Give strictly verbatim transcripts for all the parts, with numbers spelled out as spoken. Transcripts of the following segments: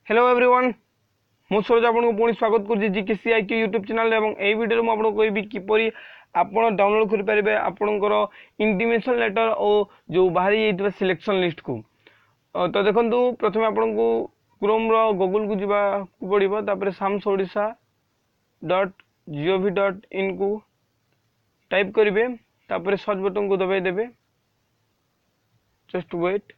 Hello everyone मु सरोज आपको पुणी स्वागत कर जीकेसी आईक्यू यूट्यूब चैनल एवं एई वीडियो में आपको कहबी किपरि आपण डाउनलोड कर पारे आपणकर इंटीमेशन लेटर और जो बाहरी जाइଥିବା सिलेक्शन लिस्ट को तो देखंतु प्रथमे आपन को क्रोम रो गूगल को जीवा को पड़िबो तापर SAMS Odisha dot gov dot in को टाइप करिवे तापर सर्च बटन को दबाई देबे जस्ट वेट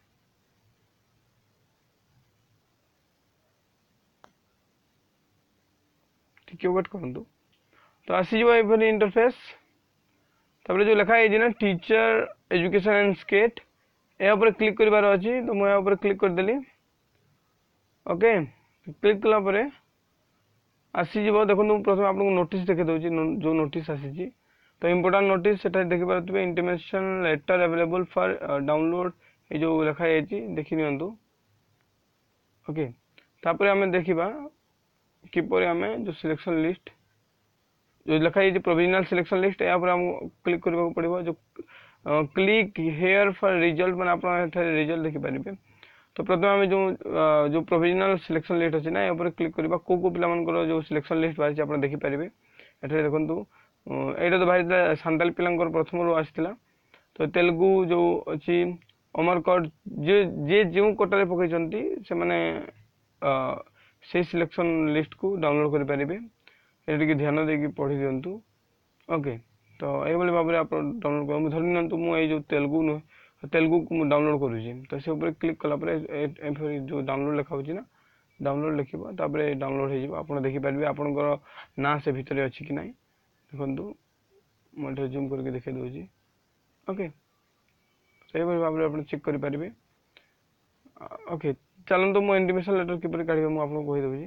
ठीक वेट करूँ तो आसीज इंटरफेस तापर जो लिखा है ना टीचर एजुकेशन एंड स्केट या ऊपर क्लिक करिवार अछि तो मैं ऊपर क्लिक कर देली ओके क्लिक कला परे आसी जीवो देखो प्रथम आपको नोटिस देखे दउची जो नोटिस आसी तो इम्पोर्टेंट नोटिस सेटा देखि पारतबे intimation letter available for download ए जो लिखा है देखि नियंतु ओके तापर हमें देखिबा किपर आम जो सिलेक्शन लिस्ट जो लिखा है प्रोविजनल सिलेक्शन लिस्ट या पर हम क्लिक करबा पड़िबो जो क्लिक हेयर फॉर रिजल्ट माने आप रिजल्ट देखि पारिबे तो प्रथम आम जो जो प्रोविजनल सिलेक्शन लिस्ट अछि ना या पर क्लिक करबा को को पिला मानकर जो सिलेक्शन लिस्ट बारि आपण देखि पारिबे एठे देखंतु एटा तो बाहर सांताल पिलांकर प्रथम रो आस्थिला तो तेलुगु जो अछि अमर कोड जे जे जो कोटारे पकै जंती से माने से सिलेक्शन लिस्ट को डाउनलोड कर पारिबे एटिके ध्यान देकी पढ़ी दियंतु ओके तो ए भली भाबरे आप डाउनलोड कर धरि नंतु मु ए जो तेलुगु न तेलुगु को डाउनलोड करूची तो से ऊपर क्लिक कला परे जो डाउनलोड लिखा होची ना डाउनलोड लिखिबो तापर डाउनलोड हे जिवो आपण देखि पारिबे आपनकर ना से भितर अछि कि नै देखंतु मटे जूम करके देखै दोची ओके से भली भाबरे आपण चेक करि पारिबे ओके चलंतु मो इंटीमेशन लेटर किपर काढिबे मु आपन कहि देबी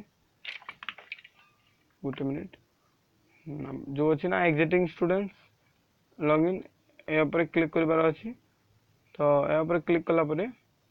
गुड मिनिट जो अछि ना एग्जिटिंग स्टूडेंट्स लॉगिन ए ऊपर क्लिक करबार अछि तो ए ऊपर क्लिक कला परे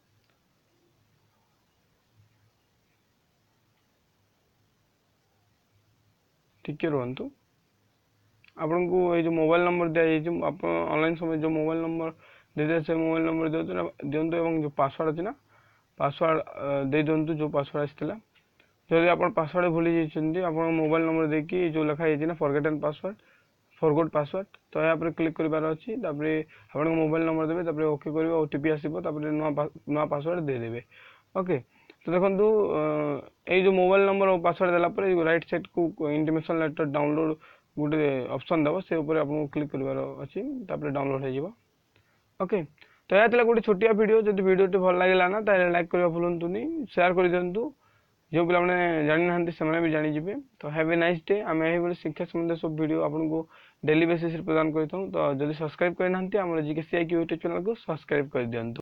ठीक रहंतु आपन को ए जो मोबाइल नंबर दिया जे आप ऑनलाइन समय जो मोबाइल नंबर दे दे से मोबाइल नंबर दियंतु दियंतु एवं जो पासवर्ड अछि ना पासवर्ड दे दियंतु जो पासवर्ड आस्थिला जदि आप पासवर्ड भूली जाइछन्ती आपन मोबाइल नंबर देकी जो लिखा है ना फॉरगेटन पासवर्ड फॉरगॉट पासवर्ड तो या पर क्लिक करिवार अछि तापर आपन मोबाइल नंबर देबे तापर ओके करिवे ओटीपी आसीबो तापर नवा नवा पासवर्ड दे देबे ओके तो देखंतु ए जो मोबाइल नंबर और पासवर्ड देला पर राइट साइड को इंटीमेशन लेटर डाउनलोड गुटे ऑप्शन दबो से ऊपर आपन क्लिक करिवार अछि तापर डाउनलोड हे जिवो ओके तो या तला गुटे छोटिया वीडियो जदि वीडियो टे भल लागला ना ताले लाइक करबा भूलंतुनी शेयर कर दियंतु जो पिला माने जानि नाहंती से भी जानि जिवे तो हैव ए नाइस डे आम एही शिक्षा संबंधी सब वीडियो आपन को डेली बेसिस रे प्रदान करथौ तो जदि सब्सक्राइब कर नाहंती हमर जीकेसी आईक्यू यूट्यूब चैनल को सब्सक्राइब कर दियंतु।